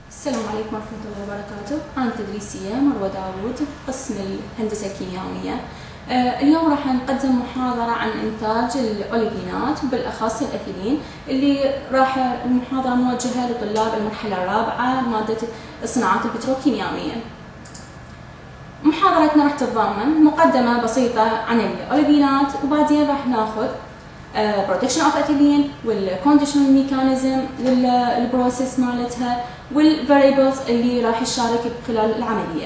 السلام عليكم ورحمة الله وبركاته. أنا تدريسية مروة داوود، قسم الهندسة الكيميائية. اليوم راح نقدم محاضرة عن إنتاج الأوليفينات وبالأخص الأثيلين، اللي المحاضرة موجهة لطلاب المرحلة الرابعة مادة الصناعات البتروكيميائية. محاضرتنا راح تتضمن مقدمة بسيطة عن الأوليفينات، وبعدين راح ناخذ production of ethylene والconditioning mechanism للبروسيس مالتها والفاريبلز اللي راح يشارك خلال العملية.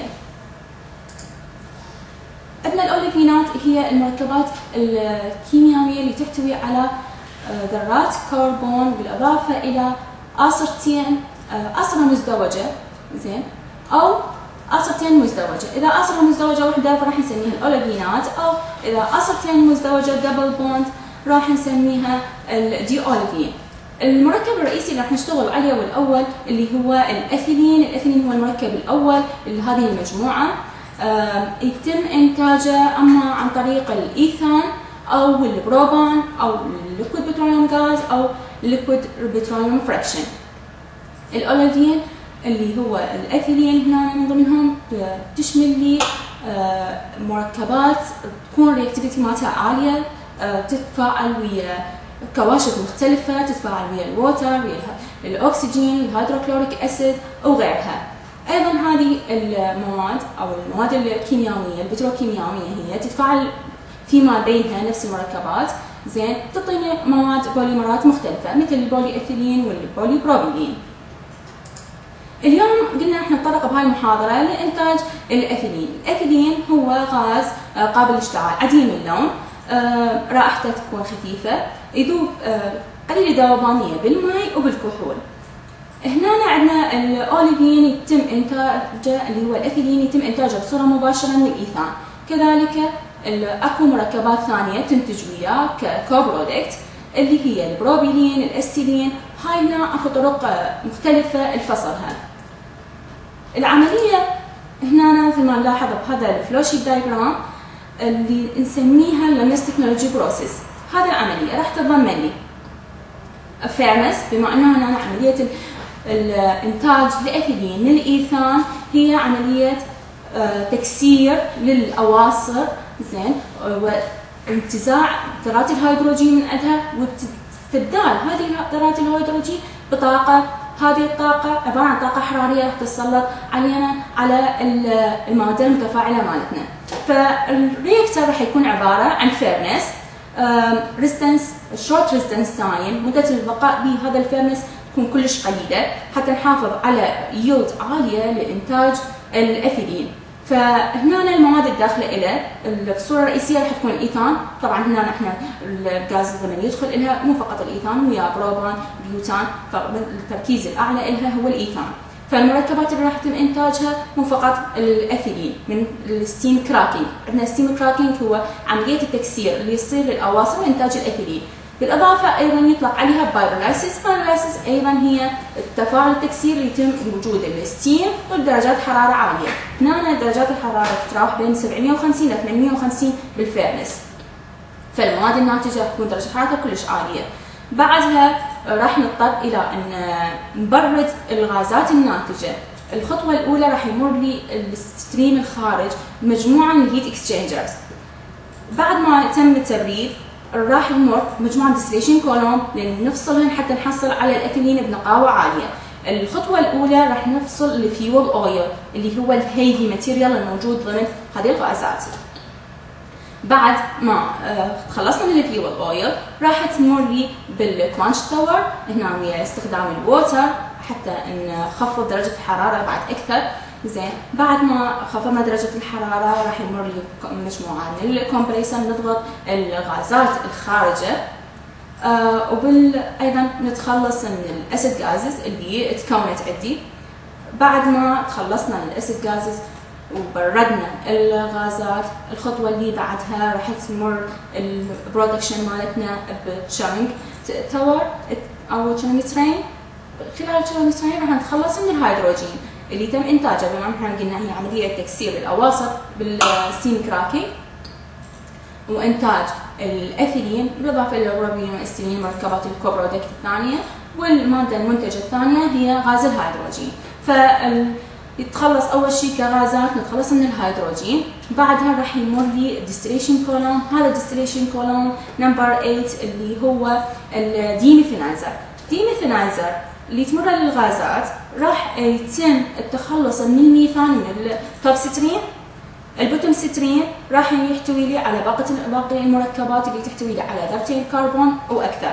عندنا الأوليفينات هي المركبات الكيميائية اللي تحتوي على ذرات كربون بالإضافة إلى أسرتين، أسرة مزدوجة زين أو أسرتين مزدوجة. إذا أسرة مزدوجة وحدة فراح نسميها الأوليفينات، أو إذا أسرتين مزدوجة دبل بوند راح نسميها الدي أوليفين. المركب الرئيسي اللي راح نشتغل عليه والأول اللي هو الأثيلين. الأثيلين هو المركب الأول لهذه المجموعة. يتم إنتاجه أما عن طريق الإيثان أو البروبان أو الليكويد بتروليوم غاز أو ليكويد بتروليوم فريكشن. الأوليفين اللي هو الأثيلين هنا من ضمنهم تشمل لي مركبات تكون رياكتيفيتي مالتها عالية، تتفاعل ويا كواشف مختلفة، تتفاعل ويا الووتر، ويا الأكسجين، الهيدروكلوريك أسيد وغيرها. أيضا هذه المواد أو المواد الكيميائية البتروكيميائية هي تتفاعل فيما بينها نفس المركبات زين، تعطينا مواد بوليمرات مختلفة مثل البولي إثيلين والبولي بروبيلين. اليوم قلنا راح نتطرق بهاي المحاضرة لإنتاج الأثيلين. الأثيلين هو غاز قابل للاشتعال عديم اللون، رائحته تكون خفيفة، يذوب قليل الذوبانية بالماء وبالكحول. هنا عندنا الأوليفين يتم إنتاجه اللي هو الأثيلين يتم إنتاجه بصورة مباشرة من الإيثان. كذلك أكو مركبات ثانية تنتج وياه ككوبرودكت اللي هي البروبيلين، الأستيلين. هاي هنا أكو طرق مختلفة لفصلها. العملية هنا مثل ما نلاحظ بهذا الفلوشيت دايجرام اللي نسميها اللمس تكنولوجي بروسيس. هذه العملية راح تتضمن لي فيرنس، بما انه هنا عملية الانتاج لأثيلين من الإيثان هي عملية تكسير للأواصر زين، وانتزاع ذرات الهيدروجين من عندها واستبدال هذه ذرات الهيدروجين بطاقة. هذه الطاقة عبارة عن طاقة حرارية راح تتسلط على المادة المتفاعلة مالتنا. فالرياكتور راح يكون عبارة عن فيرنس، ريزستنس شورت ريزستنس تايم، مدة البقاء بهذا الفيرنس تكون كلش قليلة حتى نحافظ على يلد عالية لإنتاج الأثيلين. فهنا المواد الداخلة إلى الصورة الرئيسية راح تكون الإيثان. طبعا هنا نحن الغاز لما يدخل إلها مو فقط الإيثان ويا بروبان بيوتان، فالتركيز الأعلى إلها هو الإيثان. فالمركبات اللي راح يتم إنتاجها مو فقط الأثيلين من الستيم كراكينج. عندنا الستيم كراكينج هو عملية التكسير اللي يصير للأواصر وإنتاج الأثيلين. بالإضافة أيضا يطلق عليها بايرولايسيس. بايرولايسيس أيضا هي التفاعل التكسير اللي يتم بوجود الستيم ودرجات حرارة عالية. هنا درجات الحرارة تتراوح بين 750 ل 850 بالفيرنس. فالمواد الناتجة تكون درجة حرارتها كلش عالية. بعدها راح نضطر إلى أن نبرد الغازات الناتجة. الخطوة الأولى راح يمر لي الستريم الخارج مجموعة من الهيت اكسشينجرز. بعد ما يتم التبريد راح يمر مجموعة ديستليشن كولوم لنفصلهن حتى نحصل على الأثيلين بنقاوة عالية. الخطوة الأولى راح نفصل الفيول أويل اللي هو الهيفي ماتيريال الموجود ضمن هذه الغازات. بعد ما خلصنا من الفيول أويل راح تمر لي بالكوانش تاور هنا ويا استخدام الووتر حتى نخفض درجة الحرارة بعد أكثر زين. بعد ما خفضنا درجة الحرارة راح يمر لي مجموعة من الكمبريسر نضغط الغازات الخارجة، أيضا نتخلص من الأسيد غازز اللي تكونت عندي. بعد ما تخلصنا من الأسيد غازز وبردنا الغازات، الخطوة اللي بعدها راح تمر البرودكشن مالتنا بتشارنج تاور أو تشارنج ترين. خلال التشارنج ترين راح نتخلص من الهيدروجين اللي تم إنتاجه، بما أننا قلنا هي عملية تكسير الأواصر بالستيم كراكينج وإنتاج الأثيلين بالإضافة إلى البروبيلين والأستيلين مركبات الكوبرودكت الثانية. والمادة المنتجة الثانية هي غاز الهيدروجين. يتخلص اول شيء كغازات نتخلص من الهيدروجين، بعدها راح يمر لي distillation column. هذا distillation column نمبر 8 اللي هو الديميثينايزر. ديميثينايزر اللي تمر للغازات راح يتم التخلص من الميثان من التوب ستريم. البوتوم ستريم راح يحتوي لي على باقي المركبات اللي تحتوي لي على ذرتين كربون واكثر.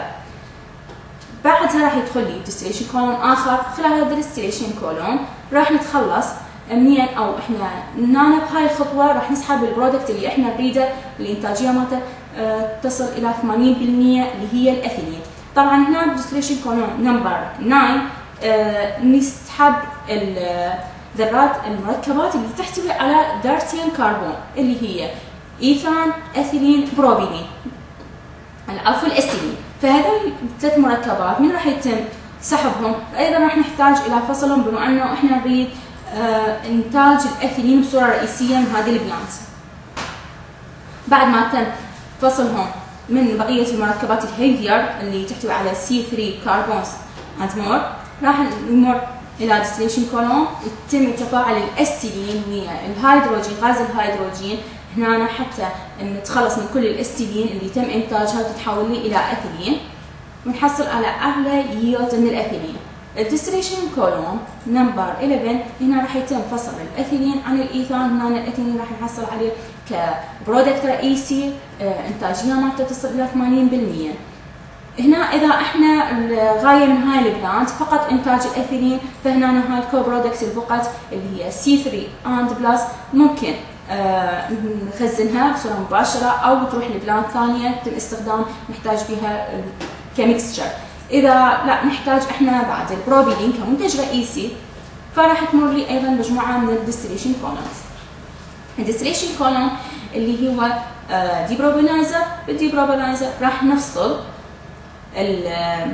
بعدها راح يدخل لي distillation column اخر. خلال هذا distillation column راح نتخلص منين، او احنا هنا بهاي الخطوه راح نسحب البرودكت اللي احنا نريده الانتاجيه مالته تصل الى 80% اللي هي الاثيلين. طبعا هنا distillation column نمبر 9 نسحب ذرات المركبات اللي تحتوي على ذرتين كربون اللي هي ايثان، اثيلين، بروبيلين، عفوا الاستيلين. فهذول الثلاث مركبات من راح يتم سحبهم؟ ايضا راح نحتاج الى فصلهم، بما انه احنا نريد انتاج الاثيلين بصوره رئيسيه من هذه البلانت. بعد ما تم فصلهم من بقيه المركبات الهيفير اللي تحتوي على C3 كربونز اند مور، راح نمر الى distillation column. يتم تفاعل الاستيلين ويا الهيدروجين، غاز الهيدروجين هنا حتى نتخلص من كل الاستيلين اللي تم انتاجها تتحول لي الى اثيلين ونحصل على اعلى ييلد من الاثيلين. الديستليشن كولوم نمبر 11 هنا راح يتم فصل الاثيلين عن الايثان. هنا الاثيلين راح نحصل عليه كبرودكت رئيسي انتاجيه مالته تصل الى 80%. هنا اذا احنا الغايه من هاي البلانت فقط انتاج الاثيلين، فهنا هاي الكو برودكت البقت اللي هي C3 اند بلس ممكن نخزنها بصوره مباشره او تروح لبلانت ثانيه يتم استخدام نحتاج بها كميكستشر. اذا لا نحتاج احنا بعد البروبيلين كمنتج رئيسي فراح تمر لي ايضا مجموعه من الديستليشن كولومز. الديستليشن كولوم اللي هو ديبروبينايزر. بالديبروبينايزر راح نفصل ال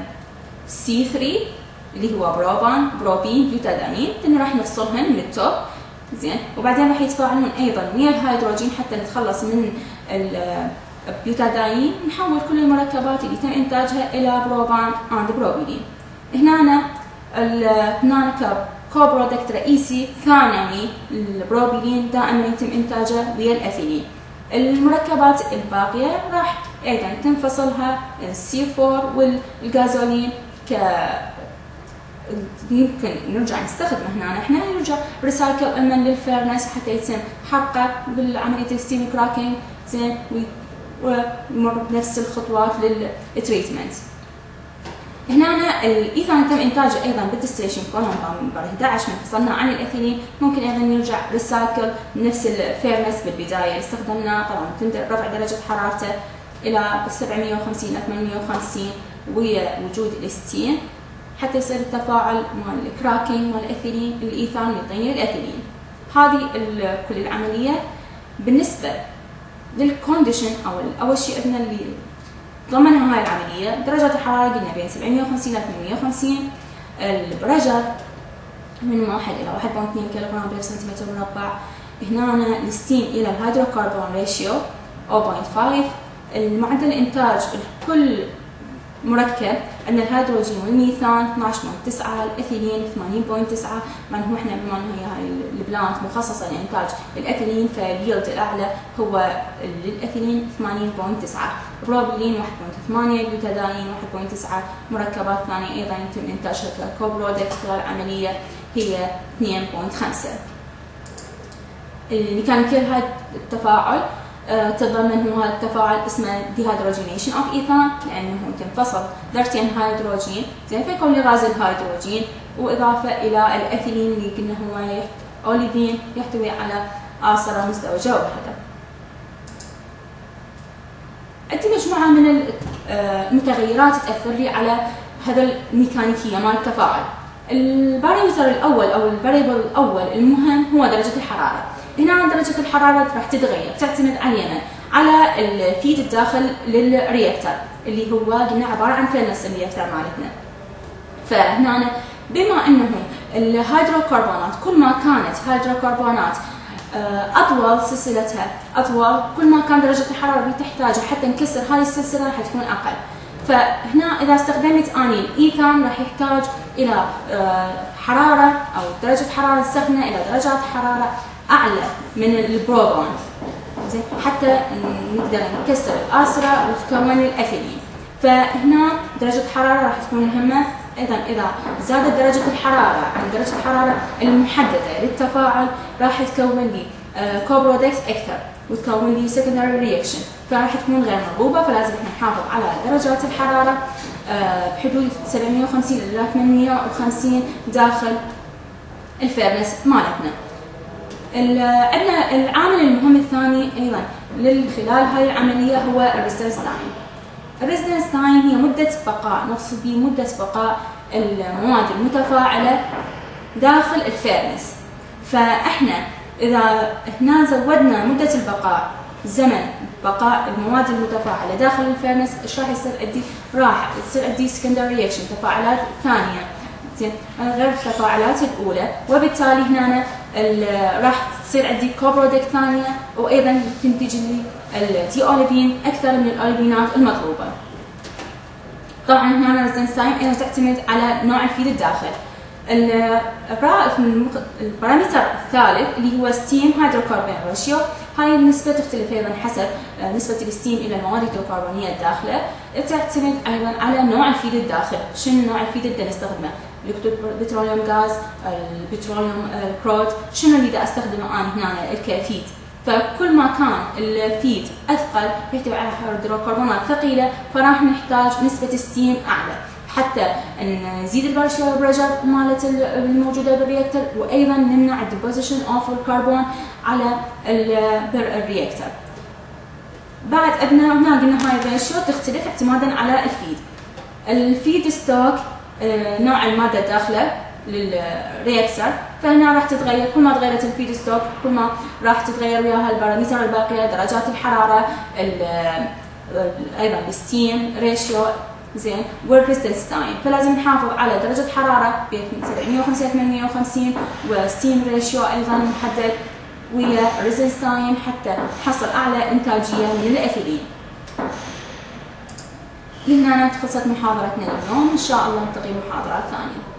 C3 اللي هو بروبان، بروبين، بيوتاداين، لانه راح نفصلهن من التوب زين، وبعدين راح يتفاعلون ايضا ويا الهيدروجين حتى نتخلص من البيوتاداين، نحول كل المركبات اللي تم انتاجها الى بروبان اند بروبيلين. هنا كو برودكت رئيسي ثانوي البروبيلين دائما يتم انتاجه ويا الاثيلين. المركبات الباقيه راح ايضا يتم فصلها C4 والغازولين يمكن نرجع نستخدمه هنا احنا يرجع ريسايكل اما للفيرنس حتى يتم حرقه بالعمليه الستيم كراكينج زين ويمر بنفس الخطوات للتريتمنت. هنا الايثان تم انتاجه ايضا بالديستليشن كولوم نمبر 11 من فصلنا عن الاثيلين، ممكن ايضا نرجع ريسايكل نفس الفيرنس بالبدايه اللي استخدمناه، طبعا تم رفع درجه حرارته الى 750 الى 850 ويا وجود الستيم حتى يصير التفاعل مال الكراكينج مال الاثيلين الايثان يعطيني الاثيلين. هذه كل العمليه. بالنسبه للكونديشن او اول شيء عندنا اللي ضمنها هاي العمليه درجه الحراره قلنا بين 750 الى 850، البريشر من 1 الى 1.2 كيلوغرام بير سنتيمتر مربع. هنا الستيم الى الهيدروكربون ريشيو 0.5. المعدل انتاج كل مركب عندنا الهيدروجين والميثان 12.9، الاثيلين 80.9. مع انه احنا بما انه هي البلانت مخصصه لانتاج الاثيلين فاليلد الاعلى هو للاثيلين 80.9، بروبيلين 1.8، البيوتاداين 1.9. مركبات ثانيه ايضا يتم انتاجها ككوبرودكت خلال العمليه هي 2.5. الميكانيكيه هذا التفاعل تضمن هو التفاعل اسمه ديهيدروجينيشن اوف ايثان لانه تنفصل ذرتين هيدروجين زين فيكون لي غاز الهيدروجين واضافه الى الاثيلين اللي قلنا هو اوليفين يحتوي على آثرة مزدوجه واحده. عندي مجموعه من المتغيرات تاثر لي على هذا الميكانيكيه مال التفاعل. البارامتر الاول او الفاريبل الاول المهم هو درجه الحراره. هنا درجة الحرارة راح تتغير تعتمد علينا على الفيد الداخل للرياكتر اللي هو قلنا عبارة عن فيرنس الرياكتر مالتنا. فهنا بما انه الهيدروكربونات كل ما كانت هيدروكربونات اطول سلسلتها اطول كل ما كان درجة الحرارة اللي تحتاجها حتى نكسر هاي السلسلة راح تكون اقل. فهنا اذا استخدمت اني الايثان راح يحتاج الى حراره او درجه حراره سخنه الى درجات حراره اعلى من البروبون، زين، حتى نقدر نكسر الاسره وتكون الاثيلين. فهنا درجه الحراره راح تكون مهمه. ايضا اذا زادت درجه الحراره عن درجه الحراره المحدده للتفاعل راح تكون لي كوبرودكس اكثر وتكون لي secondary reaction، فراح تكون غير مرغوبه. فلازم احنا نحافظ على درجات الحراره بحدود 750 الى 850 داخل الفيرنس مالتنا. عندنا العامل المهم الثاني ايضا خلال هاي العمليه هو الريزيدنس تايم. الريزيدنس تايم هي مده بقاء، نقصد به مده بقاء المواد المتفاعله داخل الفيرنس. فاحنا اذا هنا زودنا مده البقاء، زمن بقاء المواد المتفاعله داخل الفيرنس، ايش راح يصير عندي؟ راح تصير عندي سكندري رياكشن، تفاعلات ثانيه، زين، غير التفاعلات الاولى، وبالتالي هنا راح تصير عندي كوبرودكت ثانيه، وايضا تنتج لي التي اوليفين اكثر من الاوليفينات المطلوبه. طبعا هنا الريزيدنس تايم ايضا تعتمد على نوع الفيد الداخل. البارامتر الثالث اللي هو ستيم هيدروكربون ريشيو، هاي النسبة تختلف أيضا حسب نسبة الستيم إلى المواد الهيدروكربونية الداخلة، تعتمد أيضا على نوع الفيد الداخل، شنو نوع الفيد اللي نستخدمه؟ البتروليوم غاز، البتروليوم كرود، شنو اللي دا أستخدمه أنا هنا الكفيد. فكل ما كان الفيد أثقل يحتوي على هيدروكربونات ثقيلة، فراح نحتاج نسبة ستيم أعلى حتى نزيد البارشيال بريشر مالت الموجوده بالرياكتور، وايضا نمنع الديبوزيشن اوف الكربون على الرياكتور. بعد عندنا هنا قلنا هاي الريشيو تختلف اعتمادا على الفيد. الفيد ستوك نوع الماده الداخله للرياكتور، فهنا راح تتغير. كل ما تغيرت الفيد ستوك كل ما راح تتغير وياها البارامتر الباقيه، درجات الحراره، ايضا الستيم ريشيو، زين، والريزيدنس تايم. فلازم نحافظ على درجة حرارة بين 750 850 وستيم ريشيو ايضا محدد ويا ريزيدنس تايم حتى نحصل اعلى انتاجية من الاثيلين. لهنا خلصت محاضرتنا اليوم، ان شاء الله نلتقي محاضرات ثانية.